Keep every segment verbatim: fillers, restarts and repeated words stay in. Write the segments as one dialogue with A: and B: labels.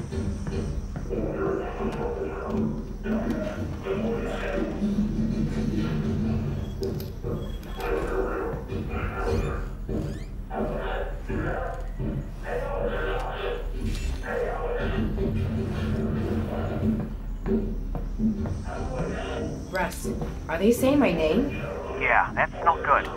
A: Russ, are they saying my name?
B: Yeah, that's not good.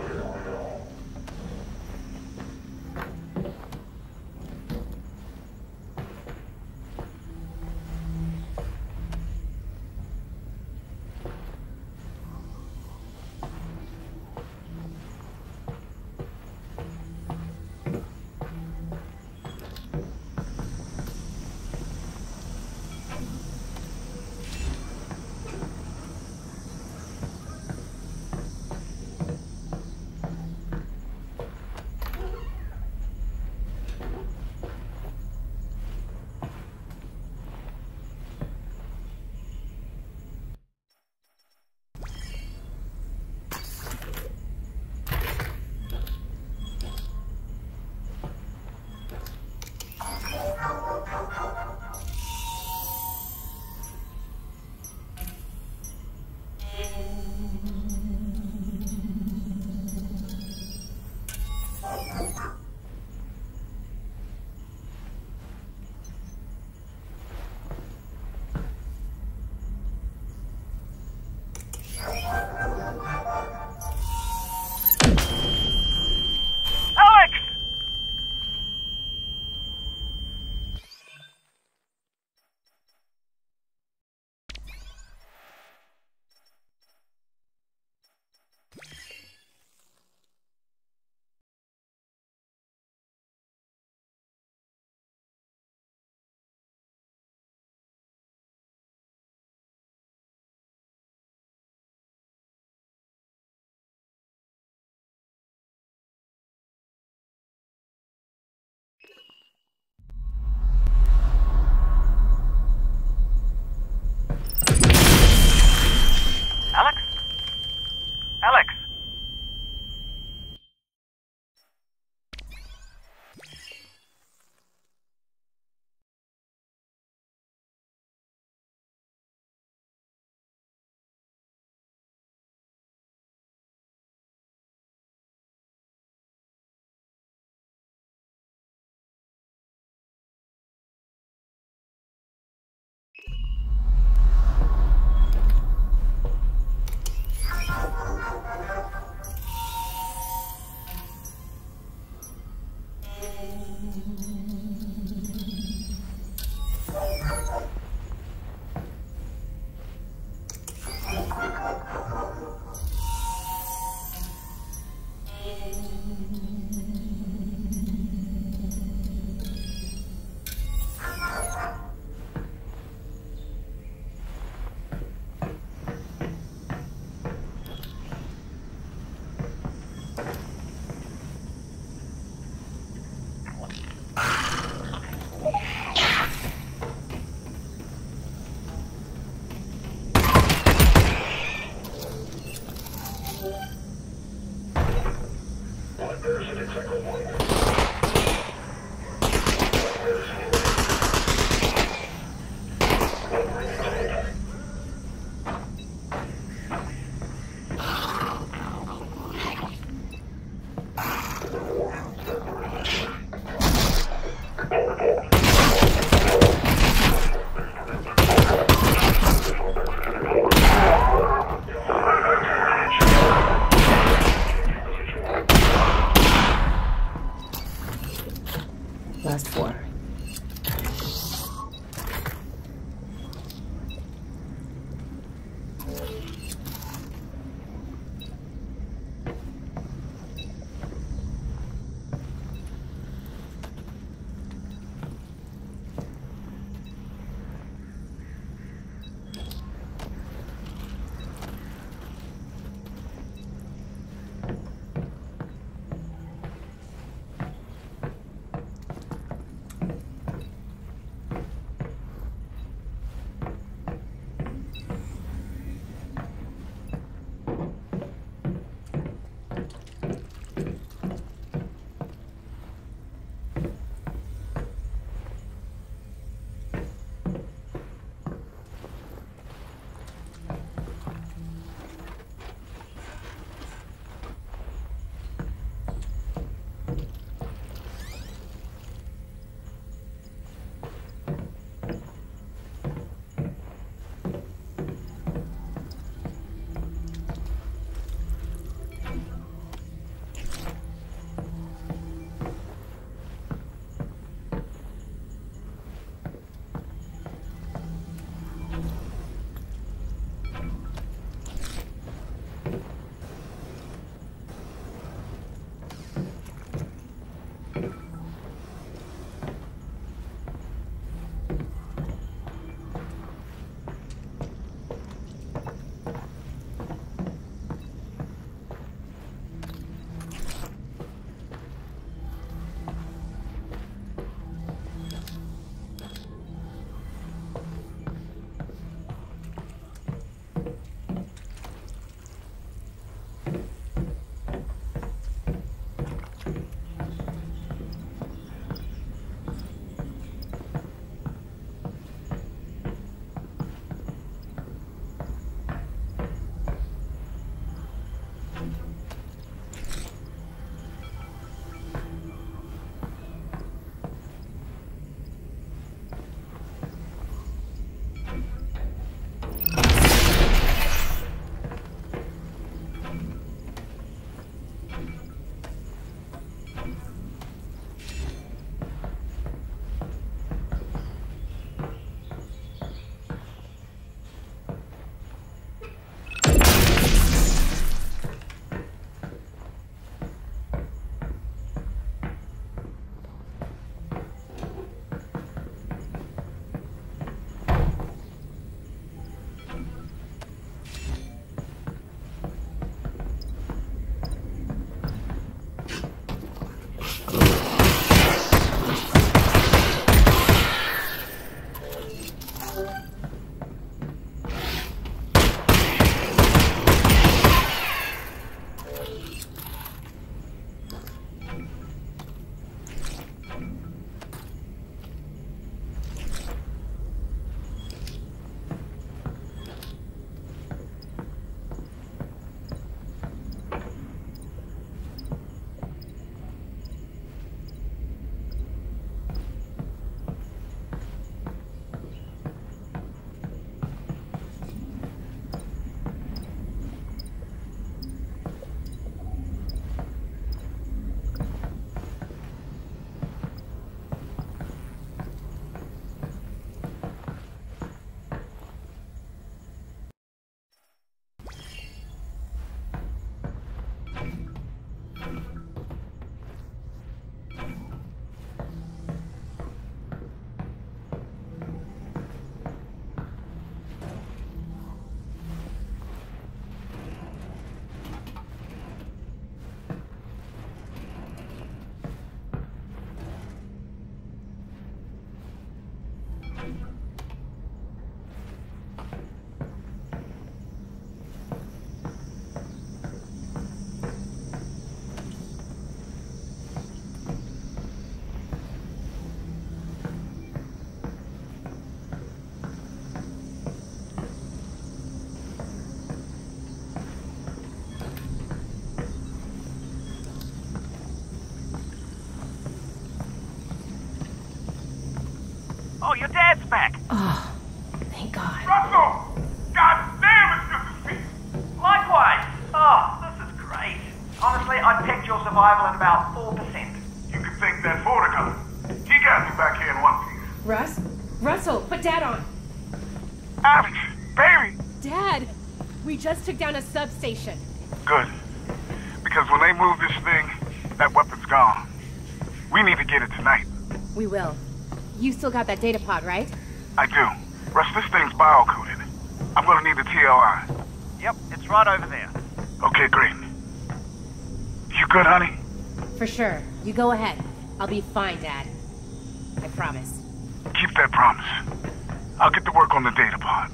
B: Oh, your dad's back.
A: Oh, thank God.
C: Russell! God damn, it's good to see you!
B: Likewise. Oh, this is great. Honestly, I'd pegged your survival at about four percent.
C: You can thank that Fortigun. He got me back here in one piece.
A: Russ? Russell, put Dad on.
C: Alyx, baby!
A: Dad! We just took down a substation.
C: Good. Because when they move this thing, that weapon's gone. We need to get it tonight.
A: We will. You still got that data pod, right?
C: I do. Russ, this thing's bio-coded. I'm gonna need the T L I.
B: Yep, it's right over there.
C: Okay, great. You good, honey?
A: For sure. You go ahead. I'll be fine, Dad. I promise.
C: Keep that promise. I'll get to work on the data pod.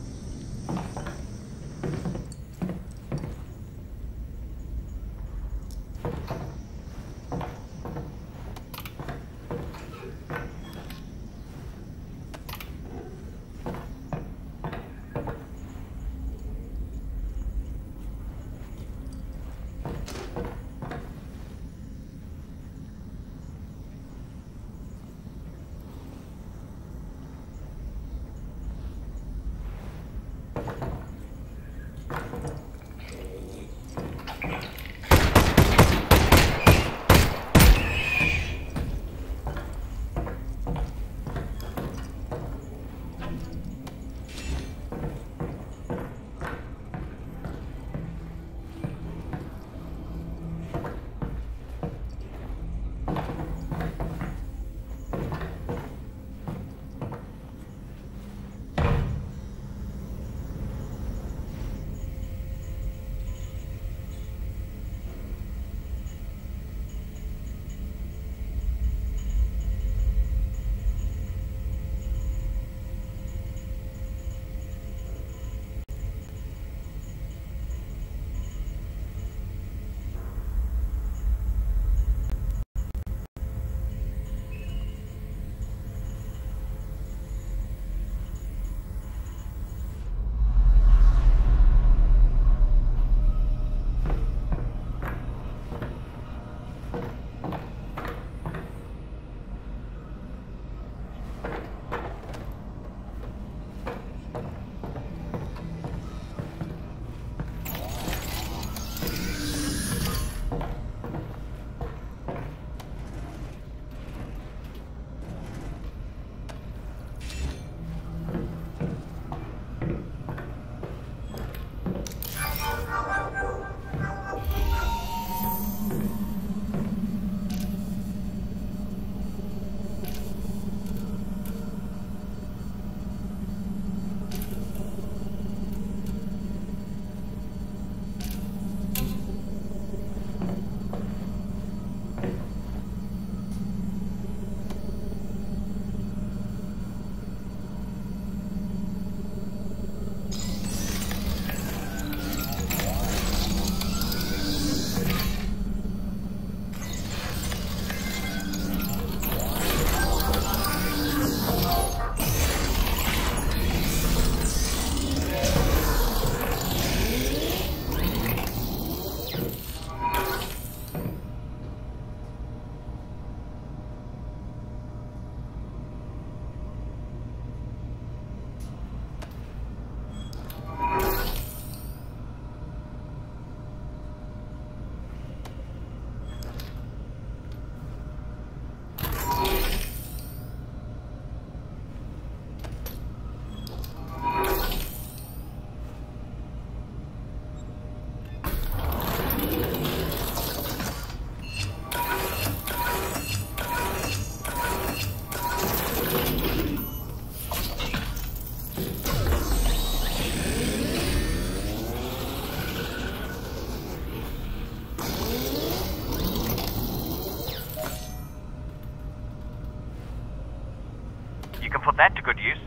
B: You can put that to good use.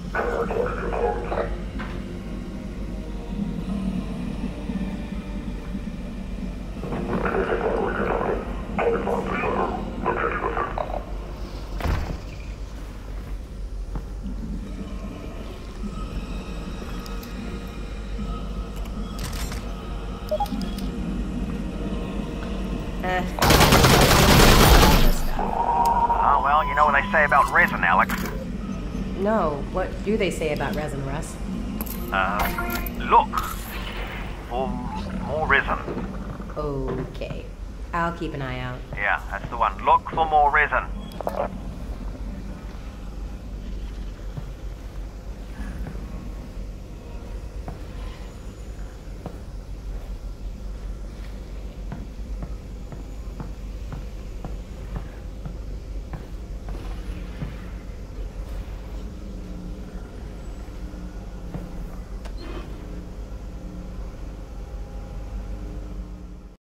A: Eh.
B: Oh, well, you know what they say about resin, Alyx.
A: No, what do they say about resin, Russ?
B: Uh, look for more resin.
A: Okay. I'll keep an eye out.
B: Yeah, that's the one. Look for more resin.